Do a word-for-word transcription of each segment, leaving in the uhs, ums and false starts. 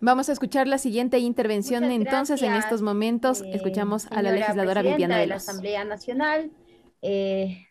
Vamos a escuchar la siguiente intervención. Muchas Entonces, en estos gracias, momentos, eh, escuchamos a la señora legisladora presidenta Viviana de la Veloz. Asamblea Nacional. Eh,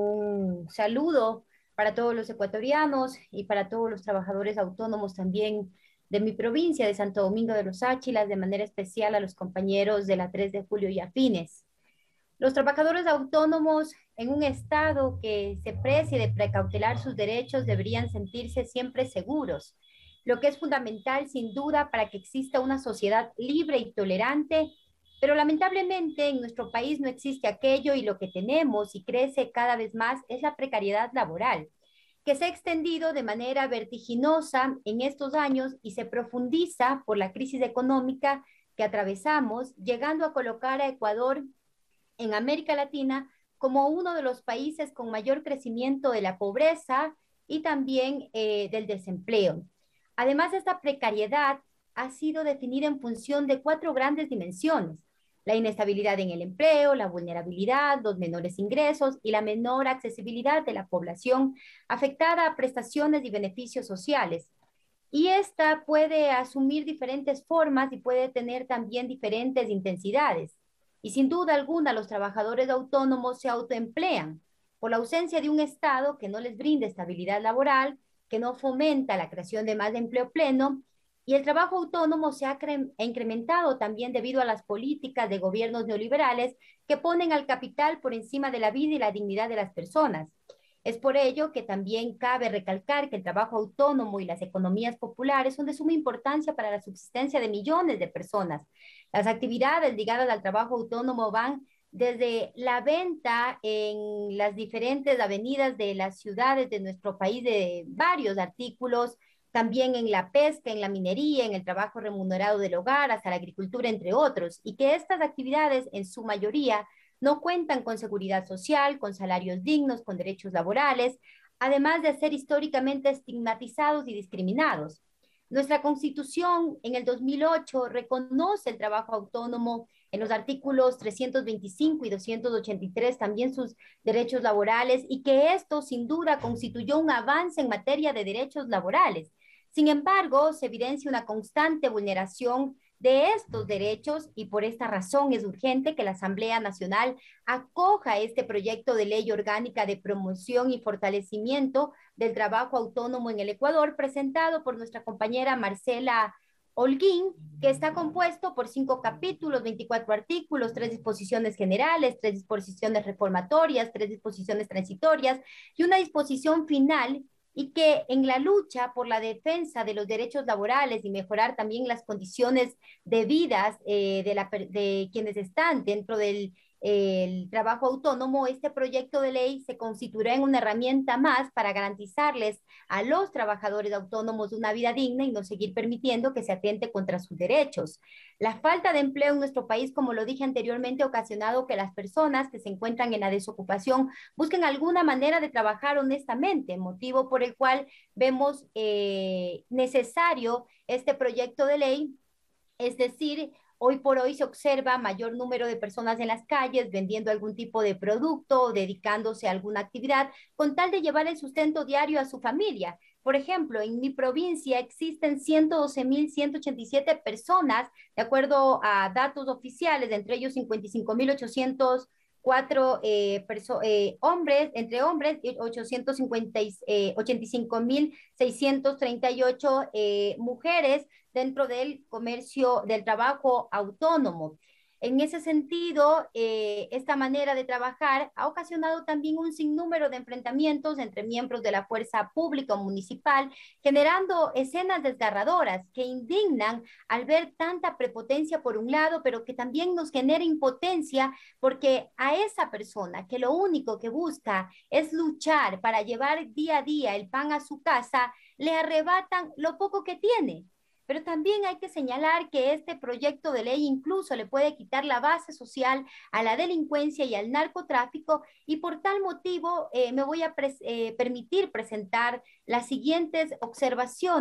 un saludo para todos los ecuatorianos y para todos los trabajadores autónomos también de mi provincia de Santo Domingo de los Áchilas, de manera especial a los compañeros de la tres de julio y afines. Los trabajadores autónomos en un estado que se precie de precautelar sus derechos deberían sentirse siempre seguros, lo que es fundamental sin duda para que exista una sociedad libre y tolerante, pero lamentablemente en nuestro país no existe aquello y lo que tenemos y crece cada vez más es la precariedad laboral, que se ha extendido de manera vertiginosa en estos años y se profundiza por la crisis económica que atravesamos, llegando a colocar a Ecuador en América Latina como uno de los países con mayor crecimiento de la pobreza y también eh, del desempleo. Además, esta precariedad ha sido definida en función de cuatro grandes dimensiones: la inestabilidad en el empleo, la vulnerabilidad, los menores ingresos y la menor accesibilidad de la población afectada a prestaciones y beneficios sociales. Y esta puede asumir diferentes formas y puede tener también diferentes intensidades. Y sin duda alguna, los trabajadores autónomos se autoemplean por la ausencia de un Estado que no les brinde estabilidad laboral, que no fomenta la creación de más empleo pleno. Y el trabajo autónomo se ha incrementado también debido a las políticas de gobiernos neoliberales que ponen al capital por encima de la vida y la dignidad de las personas. Es por ello que también cabe recalcar que el trabajo autónomo y las economías populares son de suma importancia para la subsistencia de millones de personas. Las actividades ligadas al trabajo autónomo van desde la venta en las diferentes avenidas de las ciudades de nuestro país de varios artículos, también en la pesca, en la minería, en el trabajo remunerado del hogar, hasta la agricultura, entre otros, y que estas actividades en su mayoría no cuentan con seguridad social, con salarios dignos, con derechos laborales, además de ser históricamente estigmatizados y discriminados. Nuestra Constitución en el dos mil ocho reconoce el trabajo autónomo en los artículos trescientos veinticinco y doscientos ochenta y tres, también sus derechos laborales, y que esto sin duda constituyó un avance en materia de derechos laborales. Sin embargo, se evidencia una constante vulneración de estos derechos y por esta razón es urgente que la Asamblea Nacional acoja este proyecto de ley orgánica de promoción y fortalecimiento del trabajo autónomo en el Ecuador, presentado por nuestra compañera Marcela Holguín, que está compuesto por cinco capítulos, veinticuatro artículos, tres disposiciones generales, tres disposiciones reformatorias, tres disposiciones transitorias y una disposición final, y que en la lucha por la defensa de los derechos laborales y mejorar también las condiciones de vidas eh, de, la, de quienes están dentro del el trabajo autónomo, este proyecto de ley se constituirá en una herramienta más para garantizarles a los trabajadores autónomos una vida digna y no seguir permitiendo que se atente contra sus derechos. La falta de empleo en nuestro país, como lo dije anteriormente, ha ocasionado que las personas que se encuentran en la desocupación busquen alguna manera de trabajar honestamente, motivo por el cual vemos eh, necesario este proyecto de ley. Es decir, hoy por hoy se observa mayor número de personas en las calles vendiendo algún tipo de producto o dedicándose a alguna actividad con tal de llevar el sustento diario a su familia. Por ejemplo, en mi provincia existen ciento doce mil ciento ochenta y siete personas, de acuerdo a datos oficiales, entre ellos cincuenta y cinco mil ochocientos cuatro eh, eh, hombres, entre hombres, y ochocientos cincuenta, eh, ochenta y cinco mil seiscientos treinta y ocho eh, mujeres dentro del comercio, del trabajo autónomo. En ese sentido, eh, esta manera de trabajar ha ocasionado también un sinnúmero de enfrentamientos entre miembros de la fuerza pública o municipal, generando escenas desgarradoras que indignan al ver tanta prepotencia por un lado, pero que también nos genera impotencia porque a esa persona que lo único que busca es luchar para llevar día a día el pan a su casa, le arrebatan lo poco que tiene. Pero también hay que señalar que este proyecto de ley incluso le puede quitar la base social a la delincuencia y al narcotráfico, y por tal motivo eh, me voy a pres eh, permitir presentar las siguientes observaciones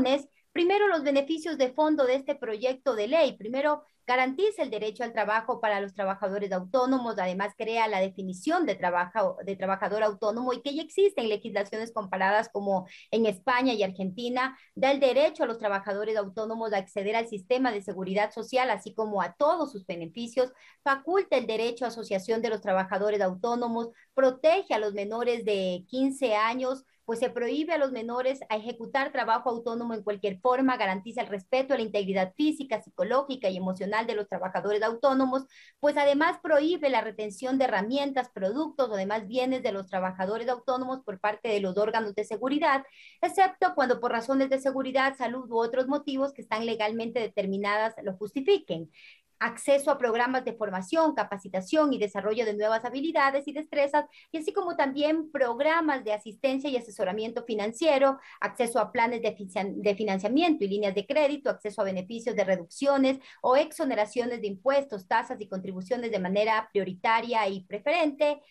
Primero, los beneficios de fondo de este proyecto de ley. Primero, garantiza el derecho al trabajo para los trabajadores autónomos, además crea la definición de, trabajo, de trabajador autónomo y que ya existen legislaciones comparadas como en España y Argentina, da el derecho a los trabajadores autónomos a acceder al sistema de seguridad social, así como a todos sus beneficios, faculta el derecho a asociación de los trabajadores autónomos, protege a los menores de quince años, pues se prohíbe a los menores a ejecutar trabajo autónomo en cualquier forma, garantiza el respeto a la integridad física, psicológica y emocional de los trabajadores autónomos, pues además prohíbe la retención de herramientas, productos o demás bienes de los trabajadores autónomos por parte de los órganos de seguridad, excepto cuando por razones de seguridad, salud u otros motivos que están legalmente determinadas lo justifiquen. Acceso a programas de formación, capacitación y desarrollo de nuevas habilidades y destrezas, y así como también programas de asistencia y asesoramiento financiero, acceso a planes de, de financiamiento y líneas de crédito, acceso a beneficios de reducciones o exoneraciones de impuestos, tasas y contribuciones de manera prioritaria y preferente,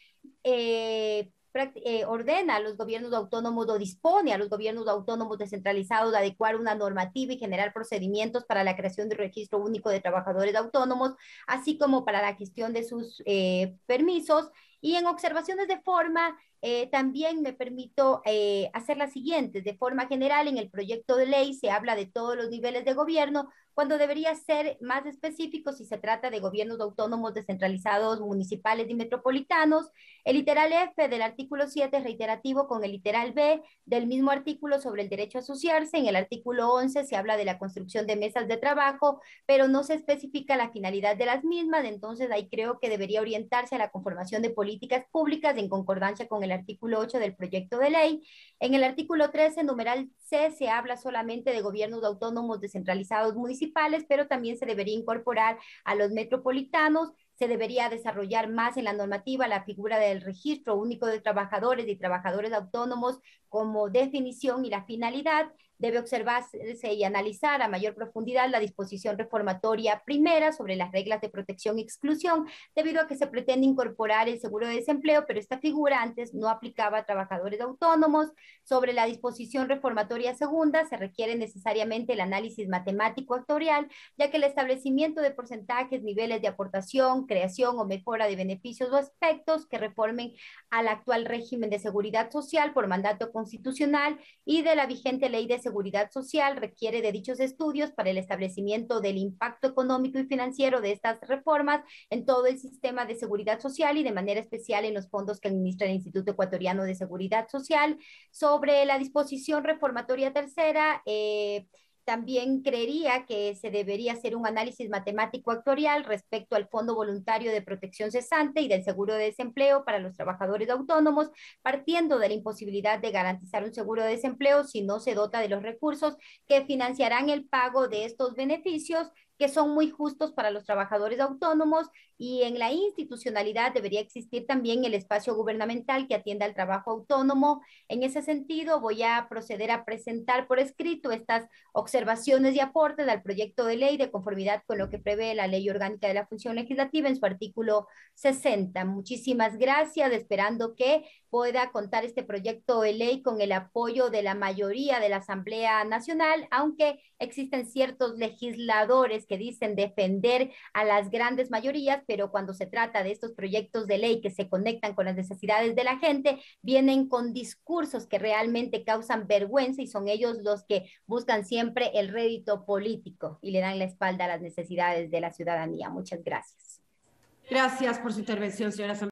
eh, eh, ordena a los gobiernos autónomos o dispone a los gobiernos autónomos descentralizados de adecuar una normativa y generar procedimientos para la creación de un registro único de trabajadores autónomos, así como para la gestión de sus eh, permisos. Y en observaciones de forma, eh, también me permito eh, hacer las siguientes. De forma general, en el proyecto de ley se habla de todos los niveles de gobierno, cuando debería ser más específico si se trata de gobiernos autónomos descentralizados, municipales y metropolitanos. El literal F del artículo siete es reiterativo con el literal B del mismo artículo sobre el derecho a asociarse. En el artículo once se habla de la construcción de mesas de trabajo, pero no se especifica la finalidad de las mismas, entonces ahí creo que debería orientarse a la conformación de políticas públicas en concordancia con el artículo ocho del proyecto de ley. En el artículo trece, numeral C, se habla solamente de gobiernos autónomos descentralizados municipales, pero también se debería incorporar a los metropolitanos. Se debería desarrollar más en la normativa la figura del registro único de trabajadores y trabajadores autónomos como definición y la finalidad. Debe observarse y analizar a mayor profundidad la disposición reformatoria primera sobre las reglas de protección y exclusión, debido a que se pretende incorporar el seguro de desempleo, pero esta figura antes no aplicaba a trabajadores autónomos. Sobre la disposición reformatoria segunda, se requiere necesariamente el análisis matemático actuarial, ya que el establecimiento de porcentajes, niveles de aportación, creación o mejora de beneficios o aspectos que reformen al actual régimen de seguridad social por mandato constitucional y de la vigente ley de seguridad Seguridad Social requiere de dichos estudios para el establecimiento del impacto económico y financiero de estas reformas en todo el sistema de seguridad social y de manera especial en los fondos que administra el Instituto Ecuatoriano de Seguridad Social. Sobre la disposición reformatoria tercera, eh, también creería que se debería hacer un análisis matemático actuarial respecto al Fondo Voluntario de Protección Cesante y del Seguro de Desempleo para los trabajadores autónomos, partiendo de la imposibilidad de garantizar un seguro de desempleo si no se dota de los recursos que financiarán el pago de estos beneficios, que son muy justos para los trabajadores autónomos, y en la institucionalidad debería existir también el espacio gubernamental que atienda al trabajo autónomo. En ese sentido, voy a proceder a presentar por escrito estas observaciones y aportes al proyecto de ley de conformidad con lo que prevé la Ley Orgánica de la Función Legislativa en su artículo sesenta. Muchísimas gracias, esperando que pueda contar este proyecto de ley con el apoyo de la mayoría de la Asamblea Nacional, aunque existen ciertos legisladores que dicen defender a las grandes mayorías, pero cuando se trata de estos proyectos de ley que se conectan con las necesidades de la gente, vienen con discursos que realmente causan vergüenza y son ellos los que buscan siempre el rédito político y le dan la espalda a las necesidades de la ciudadanía. Muchas gracias. Gracias por su intervención, señora.